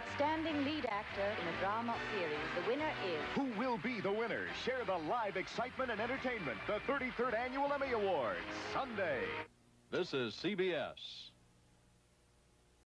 Outstanding lead actor in a drama series. The winner is... Who will be the winner? Share the live excitement and entertainment. The 33rd Annual Emmy Awards, Sunday. This is CBS.